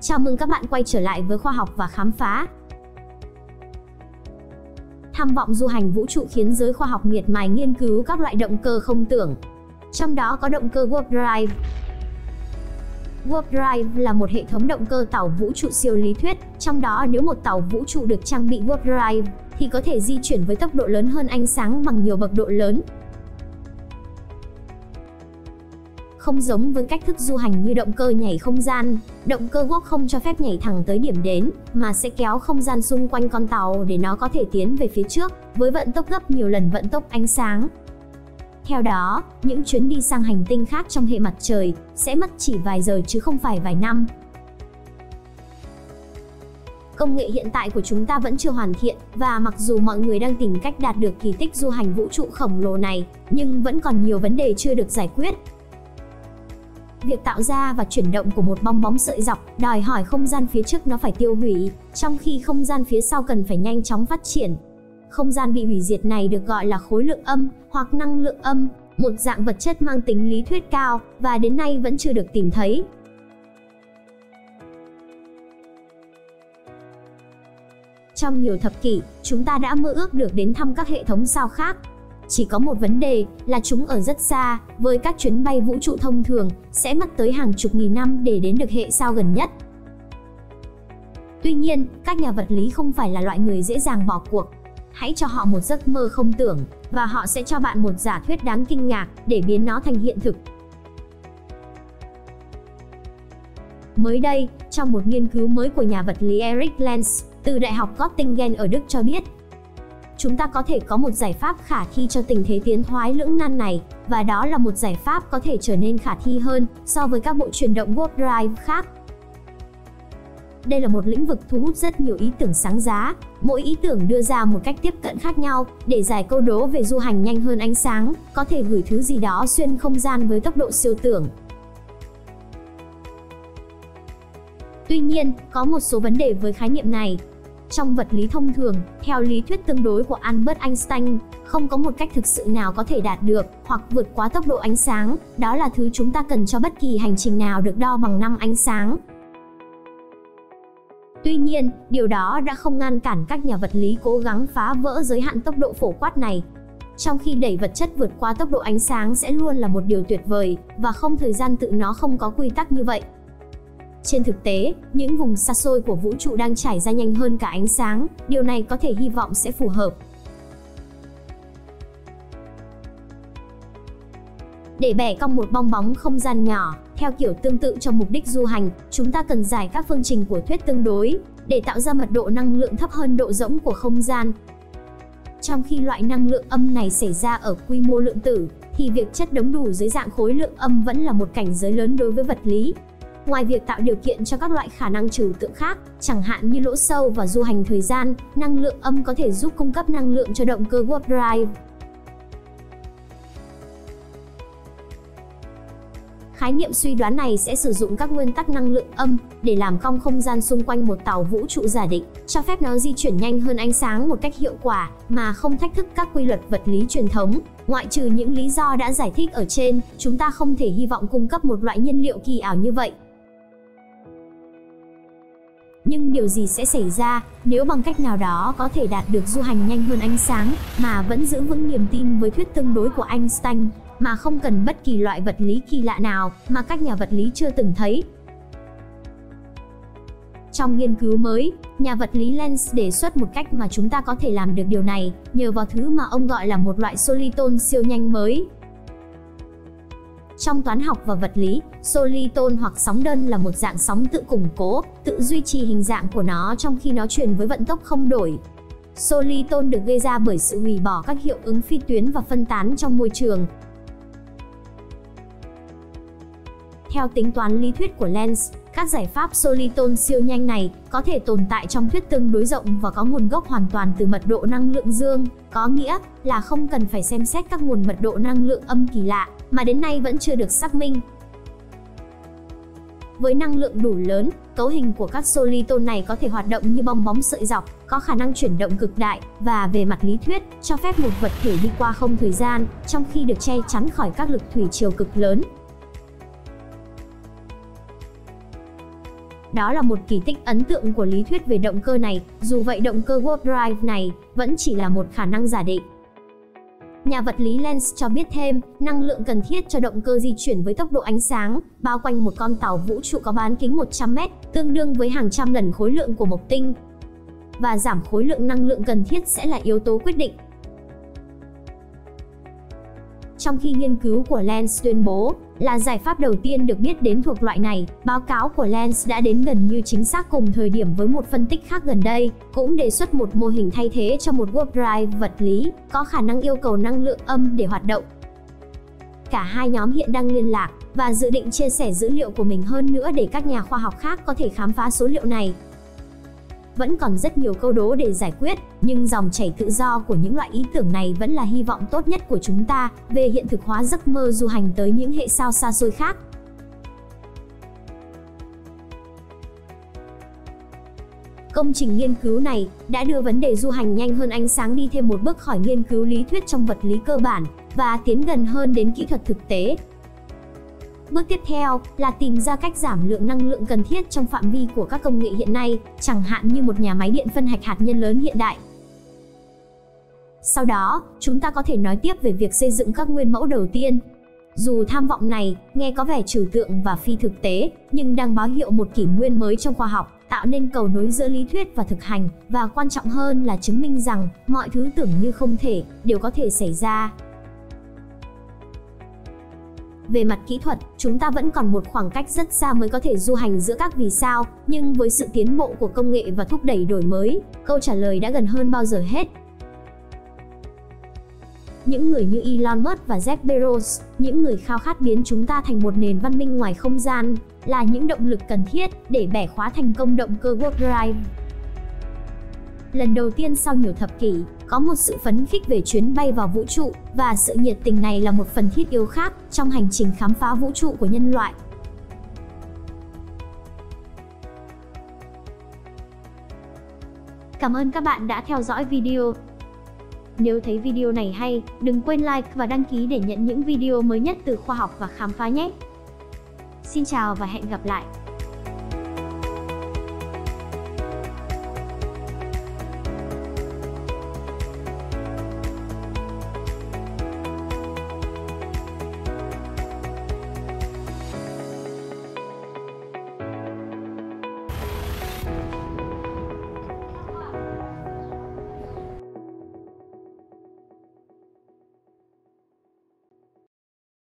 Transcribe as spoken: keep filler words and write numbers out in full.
Chào mừng các bạn quay trở lại với Khoa học và Khám phá. Tham vọng du hành vũ trụ khiến giới khoa học miệt mài nghiên cứu các loại động cơ không tưởng. Trong đó có động cơ Warp Drive. Warp Drive là một hệ thống động cơ tàu vũ trụ siêu lý thuyết, trong đó nếu một tàu vũ trụ được trang bị Warp Drive thì có thể di chuyển với tốc độ lớn hơn ánh sáng bằng nhiều bậc độ lớn. Không giống với cách thức du hành như động cơ nhảy không gian, động cơ Warp không cho phép nhảy thẳng tới điểm đến, mà sẽ kéo không gian xung quanh con tàu để nó có thể tiến về phía trước, với vận tốc gấp nhiều lần vận tốc ánh sáng. Theo đó, những chuyến đi sang hành tinh khác trong hệ mặt trời sẽ mất chỉ vài giờ chứ không phải vài năm. Công nghệ hiện tại của chúng ta vẫn chưa hoàn thiện, và mặc dù mọi người đang tìm cách đạt được kỳ tích du hành vũ trụ khổng lồ này, nhưng vẫn còn nhiều vấn đề chưa được giải quyết. Việc tạo ra và chuyển động của một bong bóng sợi dọc đòi hỏi không gian phía trước nó phải tiêu hủy, trong khi không gian phía sau cần phải nhanh chóng phát triển. Không gian bị hủy diệt này được gọi là khối lượng âm hoặc năng lượng âm, một dạng vật chất mang tính lý thuyết cao và đến nay vẫn chưa được tìm thấy. Trong nhiều thập kỷ, chúng ta đã mơ ước được đến thăm các hệ thống sao khác. Chỉ có một vấn đề là chúng ở rất xa, với các chuyến bay vũ trụ thông thường sẽ mất tới hàng chục nghìn năm để đến được hệ sao gần nhất. Tuy nhiên, các nhà vật lý không phải là loại người dễ dàng bỏ cuộc. Hãy cho họ một giấc mơ không tưởng, và họ sẽ cho bạn một giả thuyết đáng kinh ngạc để biến nó thành hiện thực. Mới đây, trong một nghiên cứu mới của nhà vật lý Eric Lenz từ Đại học Göttingen ở Đức cho biết, chúng ta có thể có một giải pháp khả thi cho tình thế tiến thoái lưỡng nan này, và đó là một giải pháp có thể trở nên khả thi hơn so với các bộ chuyển động Warp Drive khác. Đây là một lĩnh vực thu hút rất nhiều ý tưởng sáng giá, mỗi ý tưởng đưa ra một cách tiếp cận khác nhau để giải câu đố về du hành nhanh hơn ánh sáng, có thể gửi thứ gì đó xuyên không gian với tốc độ siêu tưởng. Tuy nhiên, có một số vấn đề với khái niệm này. Trong vật lý thông thường, theo lý thuyết tương đối của Albert Einstein, không có một cách thực sự nào có thể đạt được hoặc vượt quá tốc độ ánh sáng, đó là thứ chúng ta cần cho bất kỳ hành trình nào được đo bằng năm ánh sáng. Tuy nhiên, điều đó đã không ngăn cản các nhà vật lý cố gắng phá vỡ giới hạn tốc độ phổ quát này. Trong khi đẩy vật chất vượt qua tốc độ ánh sáng sẽ luôn là một điều tuyệt vời, và không thời gian tự nó không có quy tắc như vậy. Trên thực tế, những vùng xa xôi của vũ trụ đang trải ra nhanh hơn cả ánh sáng, điều này có thể hy vọng sẽ phù hợp. Để bẻ cong một bong bóng không gian nhỏ, theo kiểu tương tự cho mục đích du hành, chúng ta cần giải các phương trình của thuyết tương đối, để tạo ra mật độ năng lượng thấp hơn độ rỗng của không gian. Trong khi loại năng lượng âm này xảy ra ở quy mô lượng tử, thì việc chất đống đủ dưới dạng khối lượng âm vẫn là một cảnh giới lớn đối với vật lý. Ngoài việc tạo điều kiện cho các loại khả năng trừu tượng khác, chẳng hạn như lỗ sâu và du hành thời gian, năng lượng âm có thể giúp cung cấp năng lượng cho động cơ Warp Drive. Khái niệm suy đoán này sẽ sử dụng các nguyên tắc năng lượng âm để làm cong không gian xung quanh một tàu vũ trụ giả định, cho phép nó di chuyển nhanh hơn ánh sáng một cách hiệu quả mà không thách thức các quy luật vật lý truyền thống. Ngoại trừ những lý do đã giải thích ở trên, chúng ta không thể hy vọng cung cấp một loại nhiên liệu kỳ ảo như vậy. Nhưng điều gì sẽ xảy ra nếu bằng cách nào đó có thể đạt được du hành nhanh hơn ánh sáng mà vẫn giữ vững niềm tin với thuyết tương đối của Einstein, mà không cần bất kỳ loại vật lý kỳ lạ nào mà các nhà vật lý chưa từng thấy? Trong nghiên cứu mới, nhà vật lý Lenz đề xuất một cách mà chúng ta có thể làm được điều này nhờ vào thứ mà ông gọi là một loại soliton siêu nhanh mới. Trong toán học và vật lý, soliton hoặc sóng đơn là một dạng sóng tự củng cố, tự duy trì hình dạng của nó trong khi nó chuyển với vận tốc không đổi. Soliton được gây ra bởi sự hủy bỏ các hiệu ứng phi tuyến và phân tán trong môi trường. Theo tính toán lý thuyết của Lenz, các giải pháp soliton siêu nhanh này có thể tồn tại trong thuyết tương đối rộng và có nguồn gốc hoàn toàn từ mật độ năng lượng dương, có nghĩa là không cần phải xem xét các nguồn mật độ năng lượng âm kỳ lạ mà đến nay vẫn chưa được xác minh. Với năng lượng đủ lớn, cấu hình của các soliton này có thể hoạt động như bong bóng sợi dọc, có khả năng chuyển động cực đại và về mặt lý thuyết, cho phép một vật thể đi qua không thời gian, trong khi được che chắn khỏi các lực thủy triều cực lớn. Đó là một kỳ tích ấn tượng của lý thuyết về động cơ này, dù vậy động cơ warp drive này vẫn chỉ là một khả năng giả định. Nhà vật lý Lenz cho biết thêm, năng lượng cần thiết cho động cơ di chuyển với tốc độ ánh sáng, bao quanh một con tàu vũ trụ có bán kính một trăm mét, tương đương với hàng trăm lần khối lượng của mộc tinh. Và giảm khối lượng năng lượng cần thiết sẽ là yếu tố quyết định. Trong khi nghiên cứu của Lenz tuyên bố là giải pháp đầu tiên được biết đến thuộc loại này, báo cáo của Lenz đã đến gần như chính xác cùng thời điểm với một phân tích khác gần đây, cũng đề xuất một mô hình thay thế cho một warp drive vật lý, có khả năng yêu cầu năng lượng âm để hoạt động. Cả hai nhóm hiện đang liên lạc, và dự định chia sẻ dữ liệu của mình hơn nữa để các nhà khoa học khác có thể khám phá số liệu này. Vẫn còn rất nhiều câu đố để giải quyết, nhưng dòng chảy tự do của những loại ý tưởng này vẫn là hy vọng tốt nhất của chúng ta về hiện thực hóa giấc mơ du hành tới những hệ sao xa xôi khác. Công trình nghiên cứu này đã đưa vấn đề du hành nhanh hơn ánh sáng đi thêm một bước khỏi nghiên cứu lý thuyết trong vật lý cơ bản và tiến gần hơn đến kỹ thuật thực tế. Bước tiếp theo là tìm ra cách giảm lượng năng lượng cần thiết trong phạm vi của các công nghệ hiện nay, chẳng hạn như một nhà máy điện phân hạch hạt nhân lớn hiện đại. Sau đó, chúng ta có thể nói tiếp về việc xây dựng các nguyên mẫu đầu tiên. Dù tham vọng này nghe có vẻ trừu tượng và phi thực tế, nhưng đang báo hiệu một kỷ nguyên mới trong khoa học, tạo nên cầu nối giữa lý thuyết và thực hành, và quan trọng hơn là chứng minh rằng mọi thứ tưởng như không thể đều có thể xảy ra. Về mặt kỹ thuật, chúng ta vẫn còn một khoảng cách rất xa mới có thể du hành giữa các vì sao, nhưng với sự tiến bộ của công nghệ và thúc đẩy đổi mới, câu trả lời đã gần hơn bao giờ hết. Những người như Elon Musk và Jeff Bezos, những người khao khát biến chúng ta thành một nền văn minh ngoài không gian, là những động lực cần thiết để bẻ khóa thành công động cơ warp drive. Lần đầu tiên sau nhiều thập kỷ, có một sự phấn khích về chuyến bay vào vũ trụ, và sự nhiệt tình này là một phần thiết yếu khác trong hành trình khám phá vũ trụ của nhân loại. Cảm ơn các bạn đã theo dõi video. Nếu thấy video này hay, đừng quên like và đăng ký để nhận những video mới nhất từ khoa học và khám phá nhé. Xin chào và hẹn gặp lại!